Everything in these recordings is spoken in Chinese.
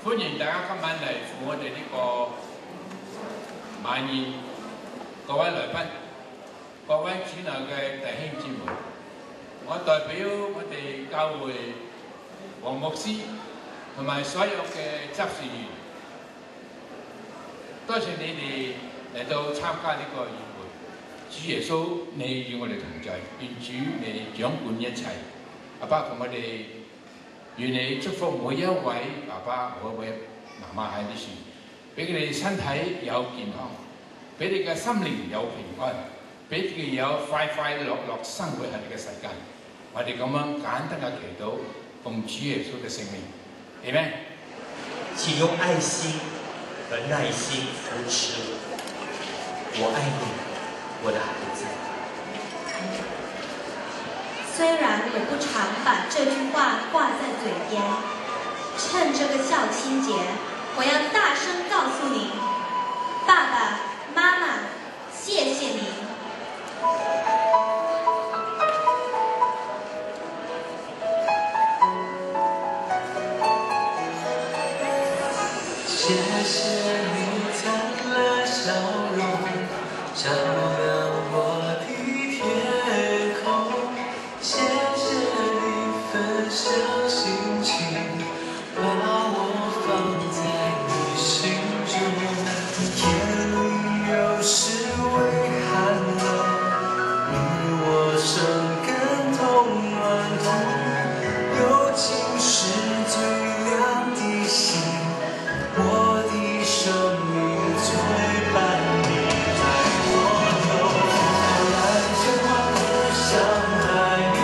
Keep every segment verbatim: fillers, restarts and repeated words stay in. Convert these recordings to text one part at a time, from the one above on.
歡迎大家今晚嚟我哋呢個晚宴，各位來賓、各位主內嘅弟兄姊妹，我代表我哋教會黃牧師同埋所有嘅執事員，多謝你哋嚟到參加呢個宴會。主耶穌，你與我哋同在，願主你掌管一切。阿爸同我哋。 願你祝福每一位爸爸、每一位媽媽喺呢處，俾佢哋身體有健康，俾你嘅心靈有平安，俾佢哋有快快樂樂生活喺你嘅世界。我哋咁樣簡單嘅祈禱，奉主耶穌嘅聖名，阿們。 請用愛心和耐心扶持我，我愛你，我的孩子。 虽然我不常把这句话挂在嘴边，趁这个孝亲节，我要大声告诉您，爸爸妈妈，谢谢您。 谢谢你灿烂笑容，照亮我的天空。 谢谢你分享心情，把我放在你心中。夜里有时微寒冷，与我生根同暖土。友情是最亮的星，我的生命最伴你在我头。蓝天花的相爱。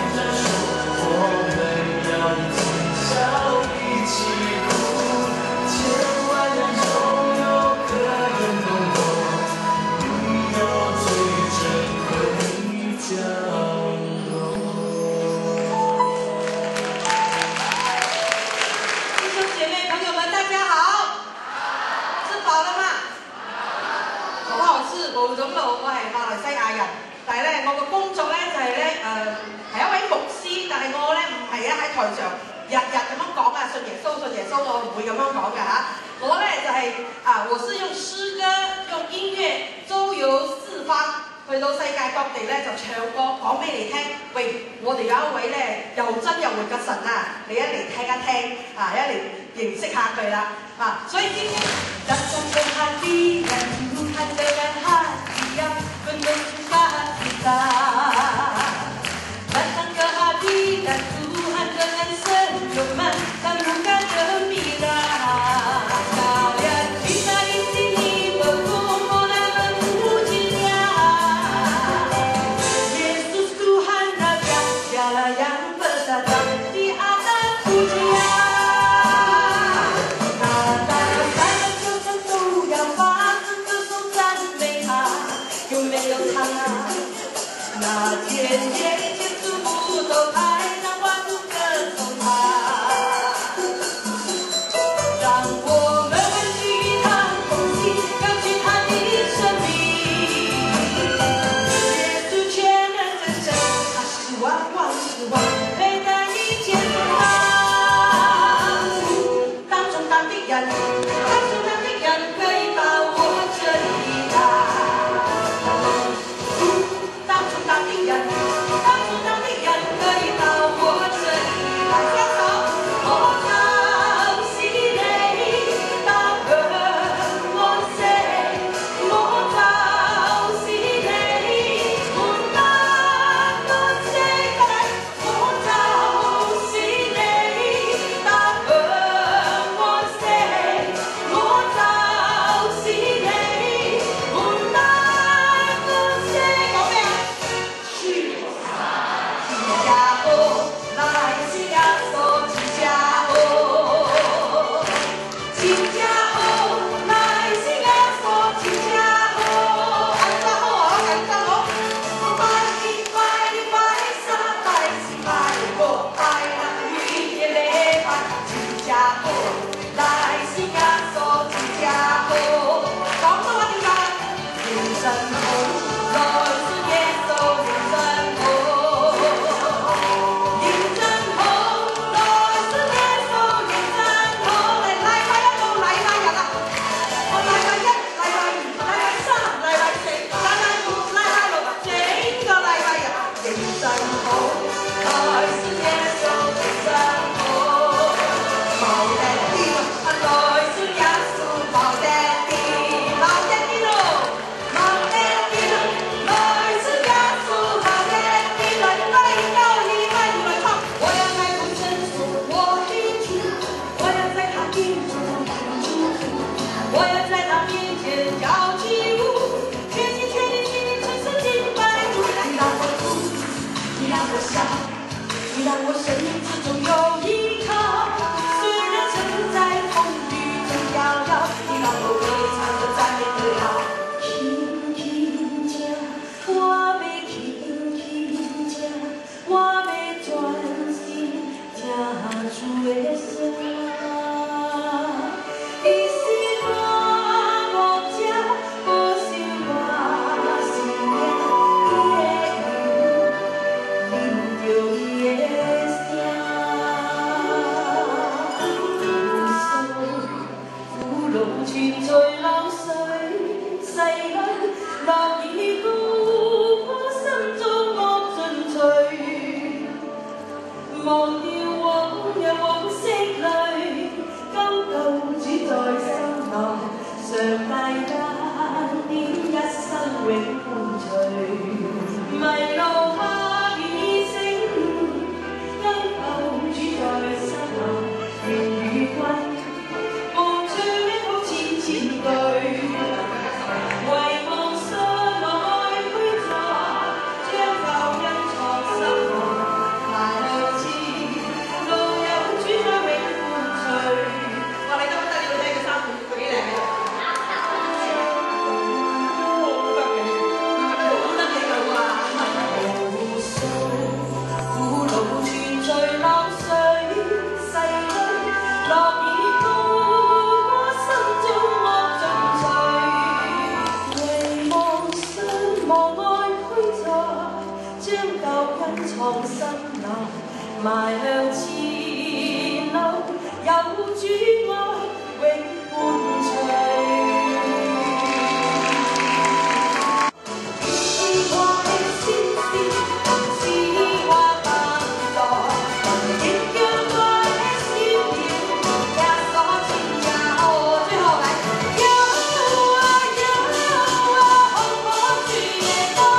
盧總路，我係馬來西亞人，但係咧我個工作咧就係咧誒係一位牧師，但係我咧唔係啊喺台上日日咁樣講啊，信耶穌信耶穌，我唔會咁樣講㗎嚇。我咧就係、是、啊，我是用詩歌、用音樂周遊四方，去到世界各地咧就唱歌講俾你聽。喂，我哋有一位咧又真又活嘅神啊，你一嚟聽一聽啊，一嚟認識下佢啦啊，所以今天。 Tuhan dengan hati yang penuh sukacita, datang ke hadirat Tuhan dengan senyuman dan muka gembira. Kalian kita di sini berkumpul dan memuji Dia. Yesus Tuhan Raja, Dialah yang bertata di atas pujian. 那天天天主不都台上欢呼歌颂他，让我们欢聚他同心，高举他的生命。耶稣全能真神，他是万王之王，谁在你前他？当中当的人，当中当的人可以把我这里来。 当地人，当初当地人可以到我这里来牵手，我到西内，到个我谁，我到西内，我到个谁来，我到你让我生命之中有依靠，虽然身在风雨中摇摇，你让我歌唱着赞美歌谣。轻轻听，我要轻轻听，我要专心听主的声。伊是我牧者，保守我生命，伊的引，引着伊的。 路前在流水，逝去樂已故，我心中惡盡除。忘掉往日往昔淚，今救主在心內，上帝恩典一生永伴隨。迷路怕已醒，今救主在心內，願與君。 前對，唯望相愛虛坐，將救恩藏心內，邁向前路有主將永伴隨。哇！你得唔得？你要睇佢衫褲幾靚嘅？好得意，好得意佢話。無數苦路全隨流水，逝去樂已高。 藏心內，邁向前路，有主愛永伴隨。是我的先知，是我幫助，亦讓我的笑臉也所見也哦。最後來，有啊有啊，紅紅主耶穌。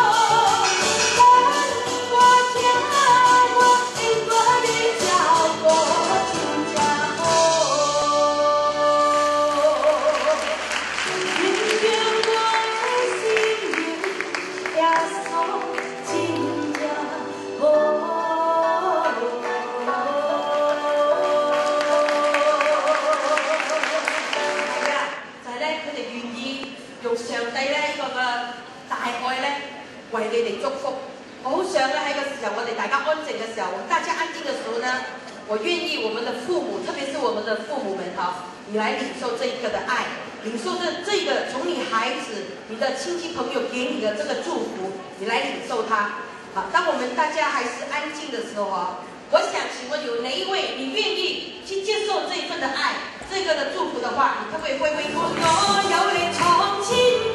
為你哋祝福，我好想咧喺個時候，我哋大家安靜嘅時候，大家安靜嘅時候呢，我願意我們的父母，特別是我們的父母們哈，你來領受這一個的愛，領受這這個從你孩子、你的親戚朋友給你的這個祝福，你來領受它。好，當我們大家還是安靜的時候啊，我想請問有哪一位你願意去接受這一份的愛，這個的祝福的話，你可不可以揮揮手？我有你重新。